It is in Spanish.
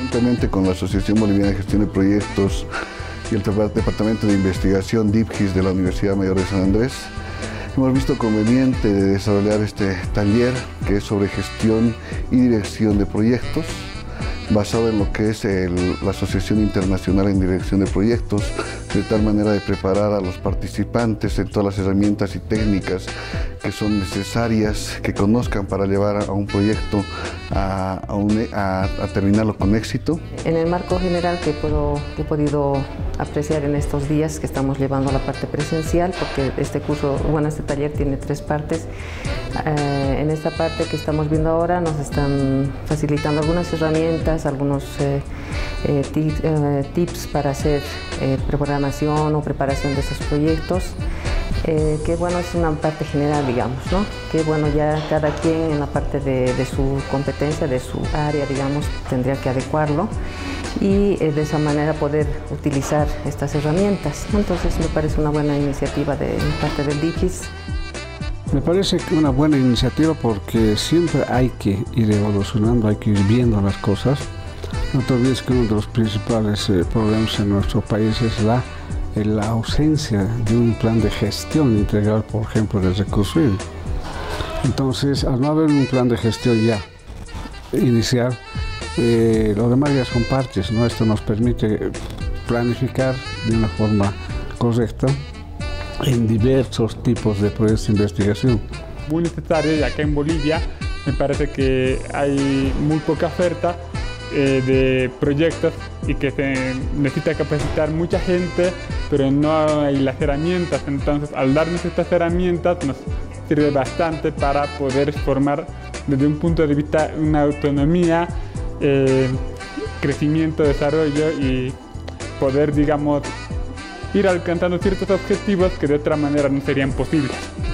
conjuntamente con la Asociación Boliviana de Gestión de Proyectos y el Departamento de Investigación DIPGIS de la Universidad Mayor de San Andrés, hemos visto conveniente desarrollar este taller que es sobre gestión y dirección de proyectos, basado en lo que es la Asociación Internacional en Dirección de Proyectos, de tal manera de preparar a los participantes en todas las herramientas y técnicas que son necesarias, que conozcan para llevar a un proyecto a terminarlo con éxito. En el marco general que he podido apreciar en estos días que estamos llevando la parte presencial, porque este taller tiene 3 partes. En esta parte que estamos viendo ahora nos están facilitando algunas herramientas, algunos tips para hacer programación o preparación de estos proyectos. Que bueno, es una parte general, digamos, ¿no? Que bueno, ya cada quien en la parte de su competencia, de su área, digamos, tendría que adecuarlo y de esa manera poder utilizar estas herramientas, ¿no? Entonces me parece una buena iniciativa de parte del DIPGIS. Me parece una buena iniciativa porque siempre hay que ir evolucionando, hay que ir viendo las cosas. No te olvides que uno de los principales problemas en nuestro país es la ausencia de un plan de gestión integral, por ejemplo, del recurso hídrico. Entonces, al no haber un plan de gestión ya inicial, lo demás ya son parches, ¿no? Esto nos permite planificar de una forma correcta en diversos tipos de proyectos de investigación. Muy necesario, ya que en Bolivia me parece que hay muy poca oferta de proyectos y que se necesita capacitar mucha gente, pero no hay las herramientas. Entonces, al darnos estas herramientas nos sirve bastante para poder formar desde un punto de vista una autonomía, crecimiento, desarrollo y poder, digamos, ir alcanzando ciertos objetivos que de otra manera no serían posibles.